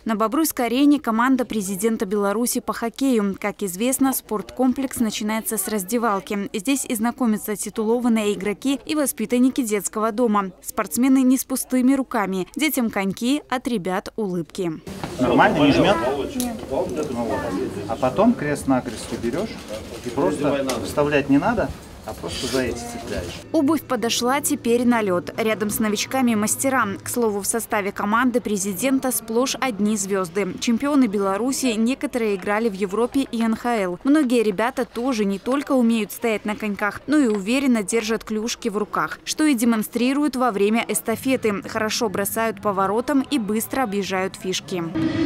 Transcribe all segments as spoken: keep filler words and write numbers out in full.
На Бобруйской арене команда президента Беларуси по хоккею. Как известно, спорткомплекс начинается с раздевалки. Здесь и знакомятся титулованные игроки и воспитанники детского дома. Спортсмены не с пустыми руками. Детям коньки, от ребят улыбки. Нормально, не жмет? Нет. А потом крест-накрест берешь и просто вставлять не надо, а просто за эти цепляешь. Обувь подошла теперь на лед. Рядом с новичками мастера. К слову, в составе команды президента сплошь одни звезды. Чемпионы Беларуси, некоторые играли в Европе и эн ха эл. Многие ребята тоже не только умеют стоять на коньках, но и уверенно держат клюшки в руках, что и демонстрируют во время эстафеты. Хорошо бросают поворотом и быстро объезжают фишки.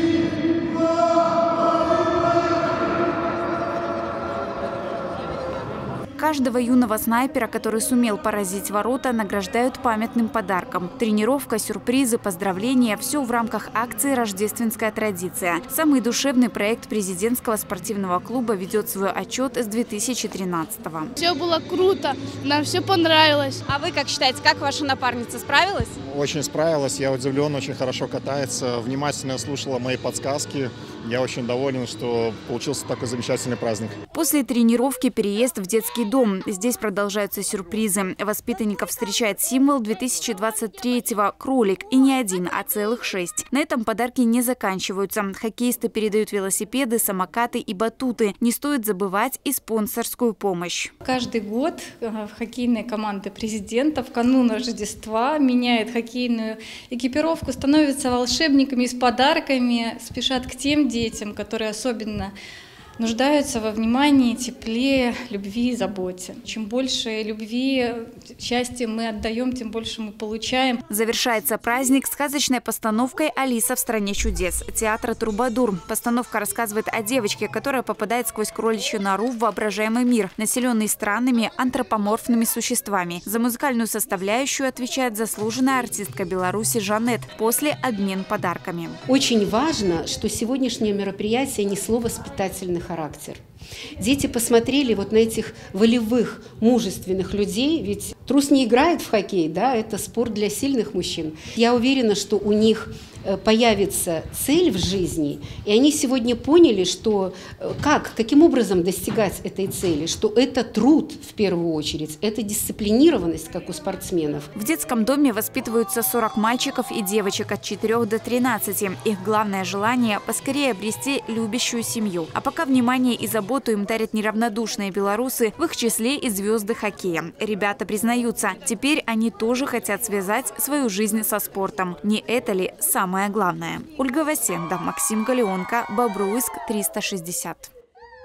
Каждого юного снайпера, который сумел поразить ворота, награждают памятным подарком. Тренировка, сюрпризы, поздравления – все в рамках акции «Рождественская традиция». Самый душевный проект президентского спортивного клуба ведет свой отчет с две тысячи тринадцатого. Все было круто, нам все понравилось. А вы как считаете, как ваша напарница справилась? Очень справилась, я удивлен, очень хорошо катается, внимательно слушала мои подсказки. Я очень доволен, что получился такой замечательный праздник. После тренировки переезд в детский дом. Здесь продолжаются сюрпризы. Воспитанников встречает символ две тысячи двадцать третьего – кролик. И не один, а целых шесть. На этом подарки не заканчиваются. Хоккеисты передают велосипеды, самокаты и батуты. Не стоит забывать и спонсорскую помощь. Каждый год хоккейная команда президента в канун Рождества меняет хоккейную экипировку, становятся волшебниками с подарками, спешат к тем детям, которые особенно нуждаются во внимании, тепле, любви и заботе. Чем больше любви, счастья мы отдаем, тем больше мы получаем. Завершается праздник сказочной постановкой «Алиса в стране чудес» театра «Трубадур». Постановка рассказывает о девочке, которая попадает сквозь кроличью нору в воображаемый мир, населенный странными антропоморфными существами. За музыкальную составляющую отвечает заслуженная артистка Беларуси Жанет. После обмен подарками. Очень важно, что сегодняшнее мероприятие несло воспитательный характер. Дети посмотрели вот на этих волевых, мужественных людей, ведь трус не играет в хоккей, да, это спорт для сильных мужчин. Я уверена, что у них появится цель в жизни, и они сегодня поняли, что как, каким образом достигать этой цели, что это труд в первую очередь, это дисциплинированность, как у спортсменов. В детском доме воспитываются сорок мальчиков и девочек от четырёх до тринадцати. Их главное желание – поскорее обрести любящую семью. А пока внимание и заботу им дарят неравнодушные белорусы, в их числе и звезды хоккея. Ребята признаются, теперь они тоже хотят связать свою жизнь со спортом. Не это ли самое главное? Ольга Васенда, Максим Галеонко, Бобруйск, триста шестьдесят.